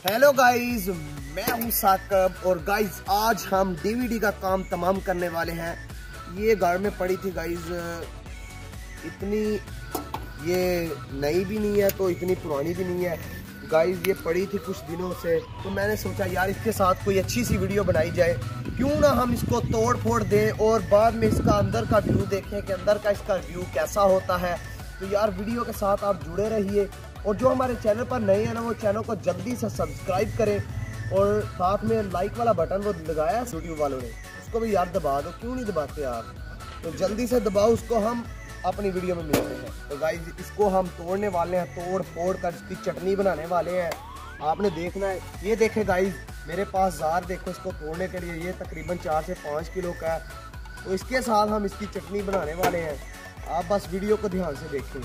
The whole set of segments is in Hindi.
हेलो गाइस, मैं हूं साकब और गाइस आज हम डीवीडी का काम तमाम करने वाले हैं। ये घर में पड़ी थी गाइस, इतनी ये नई भी नहीं है तो इतनी पुरानी भी नहीं है गाइस। ये पड़ी थी कुछ दिनों से, तो मैंने सोचा यार इसके साथ कोई अच्छी सी वीडियो बनाई जाए, क्यों ना हम इसको तोड़ फोड़ दें और बाद में इसका अंदर का व्यू देखें कि अंदर का इसका व्यू कैसा होता है। तो यार वीडियो के साथ आप जुड़े रहिए और जो हमारे चैनल पर नए हैं ना, वो चैनल को जल्दी से सब्सक्राइब करें और साथ में लाइक वाला बटन वो लगाया है यूट्यूब वालों ने, उसको भी यार दबा दो। क्यों नहीं दबाते आप? तो जल्दी से दबाओ उसको, हम अपनी वीडियो में मिलते हैं। तो गाइस इसको हम तोड़ने वाले हैं, तोड़ फोड़ कर इसकी चटनी बनाने वाले हैं। आपने देखना है, ये देखे गाइस मेरे पास जार देखो इसको तोड़ने के लिए, ये तकरीबन 4 से 5 किलो का है। तो इसके साथ हम इसकी चटनी बनाने वाले हैं, आप बस वीडियो को ध्यान से देखें।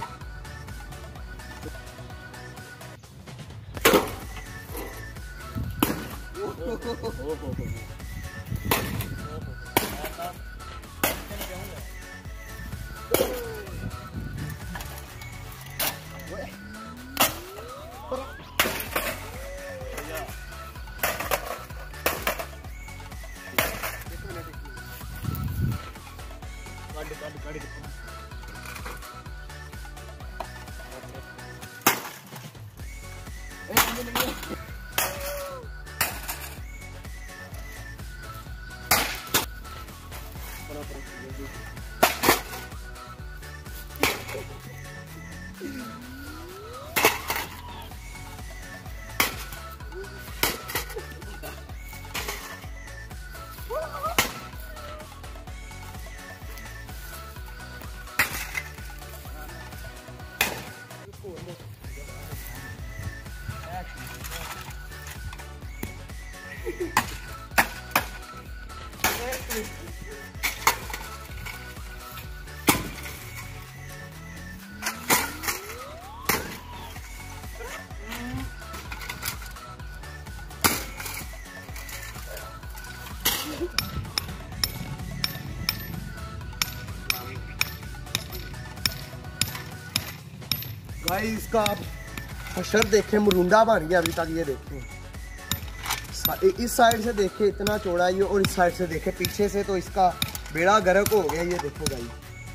भाई इसका आप हशर देखें, मुरुंडा बन गया अभी तक। ये देखें इस साइड से देखें इतना चौड़ा ये, और इस साइड से देखें पीछे से तो इसका बेड़ा गर्क हो गया। ये देखो गाइस,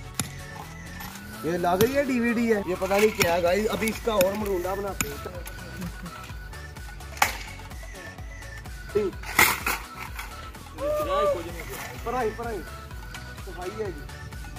ये लग रही है डीवीडी है, ये पता नहीं क्या है गाइस। अभी इसका और मुरुंडा बनाते हैं। पढ़ाई तो भाई है जी।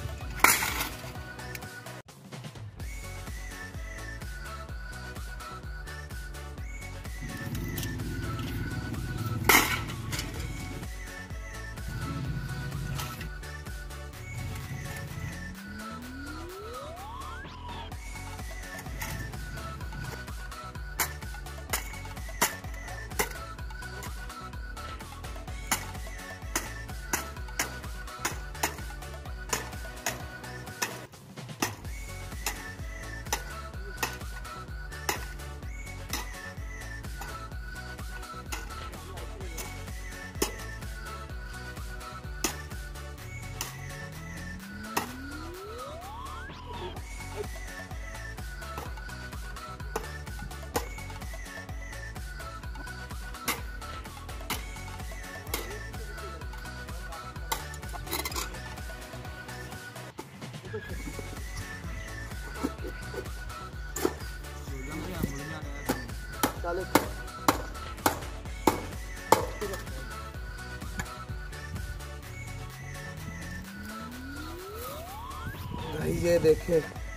ये देखे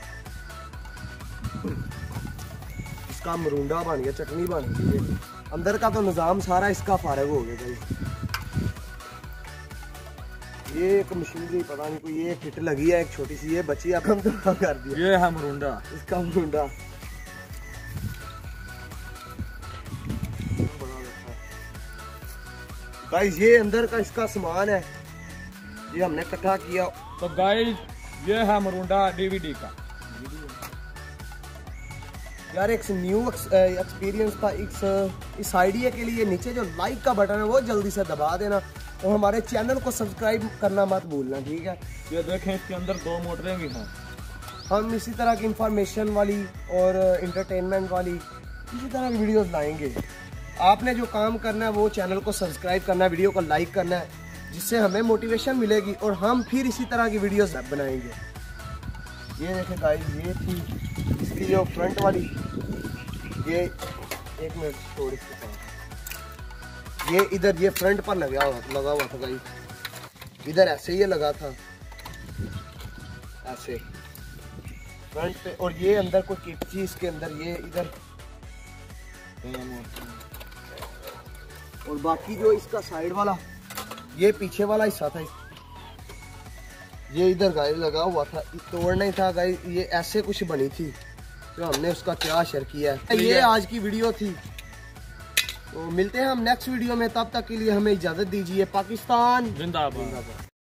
इसका मरुंडा बन गया, चटनी बन गई। ये अंदर का तो निज़ाम सारा इसका फारग हो गया भाई। ये एक मशीनरी पता नहीं कोई, ये किट लगी है एक छोटी सी, ये बची अब हम तो कर दिया। ये है मरुंडा, इसका मरुंडा गाइस। ये अंदर का इसका सामान है, ये हमने इकट्ठा किया। तो गाइस ये है मरुंडा डीवीडी का। यार एक न्यू एक्सपीरियंस था। इस आइडिया के लिए नीचे जो लाइक का बटन है वो जल्दी से दबा देना और हमारे चैनल को सब्सक्राइब करना मत भूलना, ठीक है। ये देखें इसके अंदर 2 मोटरें भी हैं। हम इसी तरह की इंफॉर्मेशन वाली और इंटरटेनमेंट वाली इसी तरह की वीडियोस लाएंगे। आपने जो काम करना है वो चैनल को सब्सक्राइब करना है, वीडियो को लाइक करना है, जिससे हमें मोटिवेशन मिलेगी और हम फिर इसी तरह की वीडियोस बनाएंगे। ये देखें गाइस, ये थी इसकी जो फ्रंट वाली, ये एक मिनट छोड़ इसके साथ, ये इधर ये फ्रंट पर लगा हुआ था गाइस, इधर ऐसे ये लगा था ऐसे फ्रंट पे, और ये अंदर कोई किट थी इसके अंदर, ये इधर, और बाकी जो इसका साइड वाला ये पीछे वाला हिस्सा था, ये इधर गाइस लगा हुआ था, तोड़ना ही था गाइस। ये ऐसे कुछ बनी थी तो हमने उसका क्या असर किया है। ये आज की वीडियो थी, तो मिलते हैं हम नेक्स्ट वीडियो में, तब तक के लिए हमें इजाजत दीजिए। पाकिस्तान जिंदाबाद।